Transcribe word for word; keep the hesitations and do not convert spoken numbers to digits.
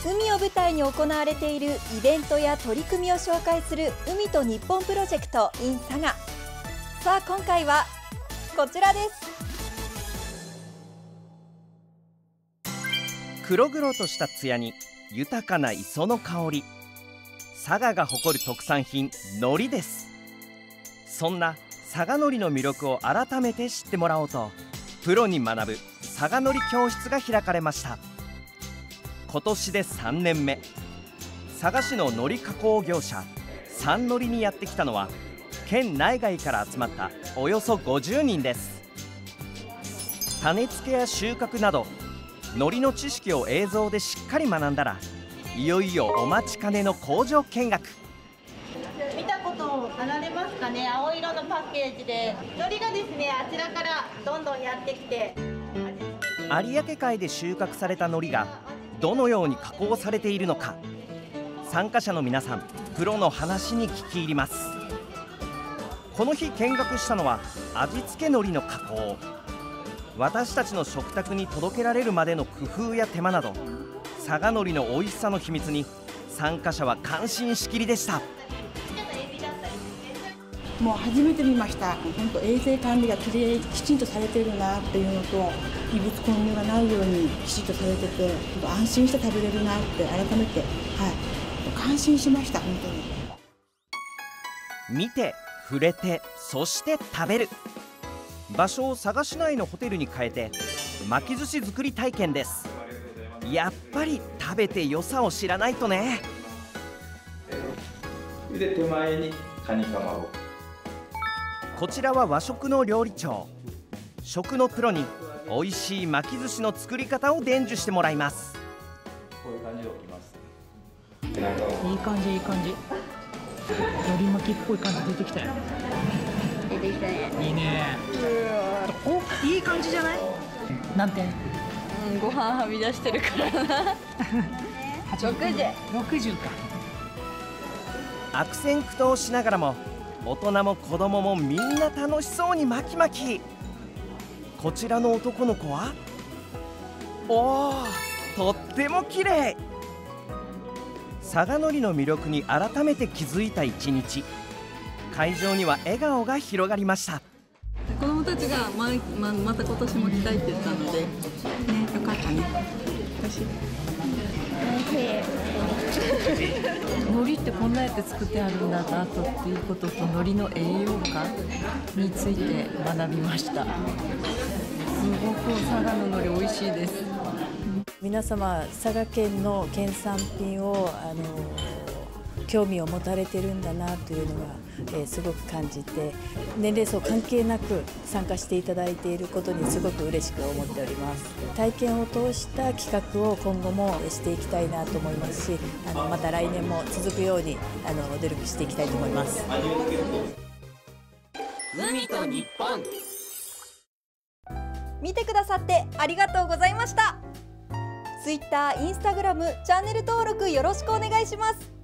海を舞台に行われているイベントや取り組みを紹介する海と日本プロジェクト in 佐賀。さあ今回はこちらです。 黒々とした艶に豊かな磯の香り、佐賀が誇る特産品海苔です。そんな佐賀海苔の魅力を改めて知ってもらおうと、プロに学ぶ佐賀海苔教室が開かれました。今年でさんねんめ、佐賀市の海苔加工業者三海苔にやってきたのは、県内外から集まったおよそごじゅうにんです。種付けや収穫など海苔の知識を映像でしっかり学んだら、いよいよお待ちかねの工場見学。 見たことあられますかね。青色のパッケージで海苔がですね、あちらからどんどんやってきて、 有明海で収穫された海苔がどのように加工されているのか、参加者の皆さんプロの話に聞き入ります。この日見学したのは味付け海苔の加工。私たちの食卓に届けられるまでの工夫や手間など、佐賀海苔の美味しさの秘密に参加者は感心しきりでした。 もう初めて見ました。本当衛生管理がきれいきちんとされてるなっていうのと、異物混入がないようにきちんとされてて、安心して食べれるなって改めて、はい、感心しました。本当に見て触れて、そして食べる。場所を佐賀市内のホテルに変えて巻き寿司作り体験です。やっぱり食べて良さを知らないとね。 で手前にカニカマを。 こちらは和食の料理長。食のプロに美味しい巻き寿司の作り方を伝授してもらいます。 こういう感じで置きます。 いい感じいい感じ。海苔巻きっぽい感じ出てきたよ。 出てきたね。 いいね。お、いい感じじゃない？何点？ うん、ご飯はみ出してるからな。六十。 六十か。 悪戦苦闘しながらも、大人も子供もみんな楽しそうに巻き巻き。こちらの男の子は、おー、とっても綺麗。佐賀海苔の魅力に改めて気づいた一日。会場には笑顔が広がりました。 子どもたちがま、ま、また今年も来たいって言ったので、ね、よかったね。私海苔ってこんなやって作ってあるんだなとっていうことと、海苔の栄養価について学びました。すごく佐賀の海苔美味しいです。 皆様、佐賀県の県産品をあの興味を持たれてるんだなというのが、えー、すごく感じて、年齢層関係なく参加していただいていることにすごく嬉しく思っております。体験を通した企画を今後もしていきたいなと思いますし、あのまた来年も続くようにあの努力していきたいと思います。 海と日本。 見てくださってありがとうございました。ツイッター、インスタグラム、チャンネル登録よろしくお願いします。